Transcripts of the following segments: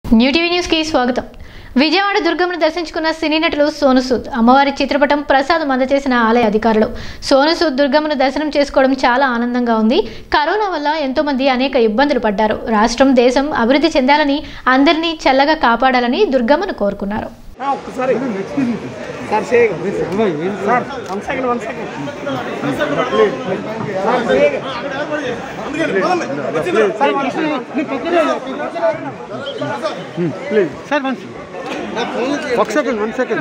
New TV news కి స్వాగతం. విజయవాడ దుర్గమ్మను దర్శించుకున్న సినీ నటులు సోను సూద్, అమ్మవారి చిత్రపటం ప్రసాదం అందజేసిన ఆలయ అధికారులు. సోను సూద్ దుర్గమ్మను దర్శనం చేసుకోవడం చాలా ఆనందంగా ఉంది. కరోనా వల్ల ఎంతో మంది అనేక ఇబ్బందులు పడ్డారు. రాష్ట్రం దేశం అభివృద్ధి చెందాలని, అందరినీ చల్లగా కాపాడాలని దుర్గమ్మను కోరుకున్నారు. One second.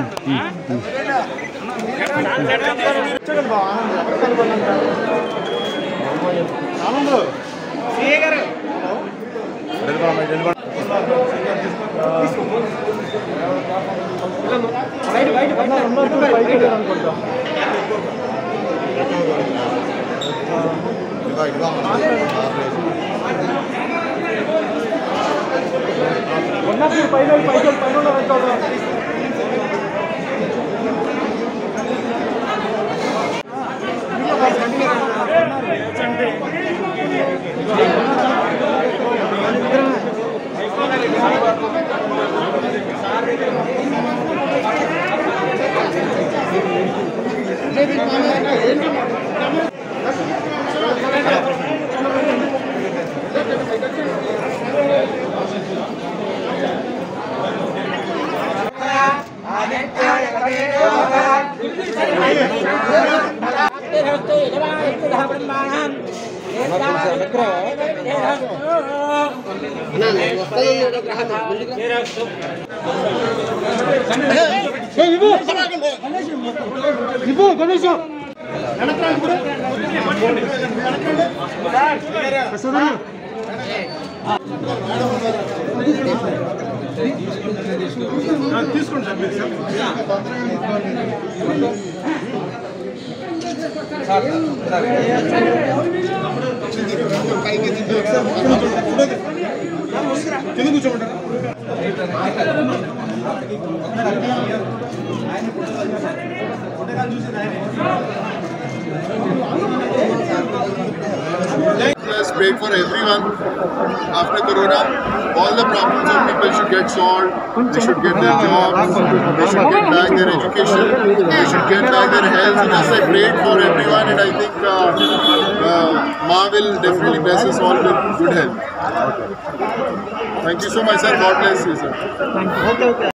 Let's pray for everyone after Corona. All the problems of people should get solved. They should get their jobs. They should get back their education. They should get back their health. Thus I prayed for everyone, and I think Ma will definitely bless us all with good health. Thank you so much, sir. God bless you, sir.